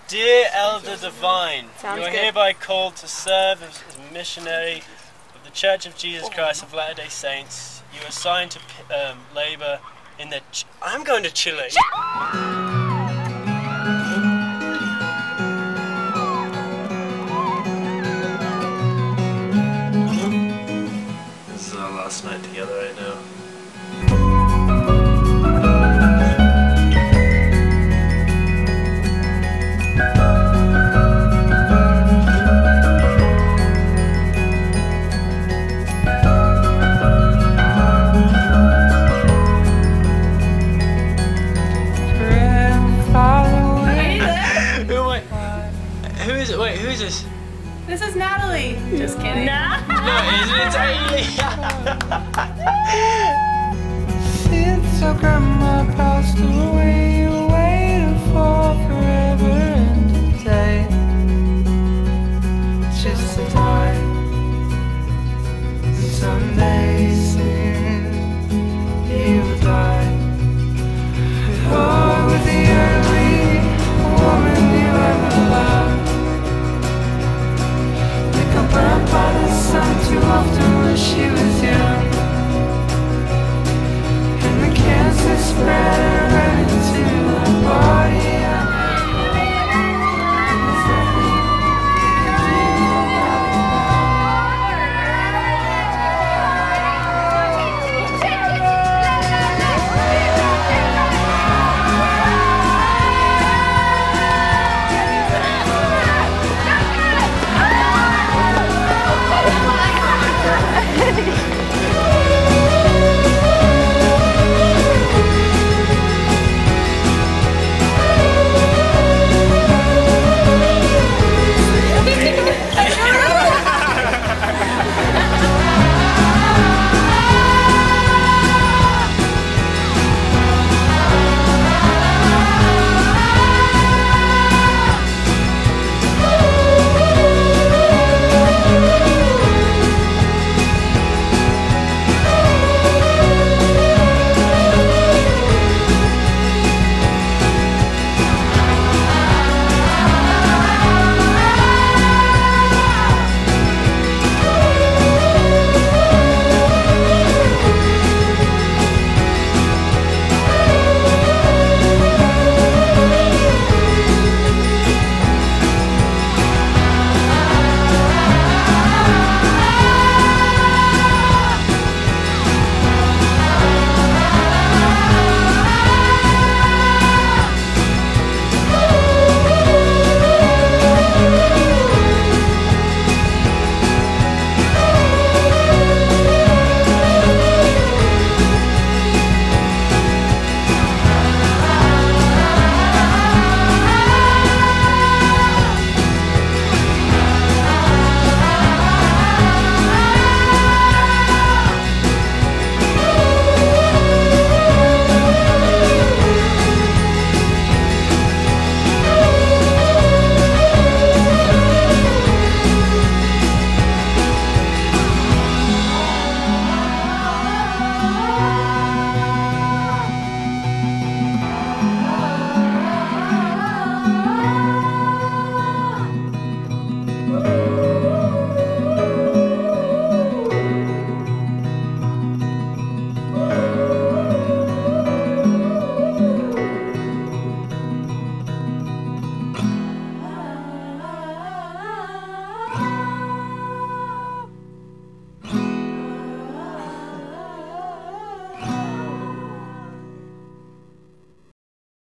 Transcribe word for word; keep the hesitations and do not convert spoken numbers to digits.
Dear Elder Devine, Sounds you are good. hereby called to serve as a missionary of the Church of Jesus Christ of Latter-day Saints. You are assigned to um, labour in the... Ch I'm going to Chile. This is our last night together right now. Who is it? Wait, who is this? This is Natalie. Just kidding. Nah. No, it isn't. It's Hailey. Since your grandma passed away, you waited for forever.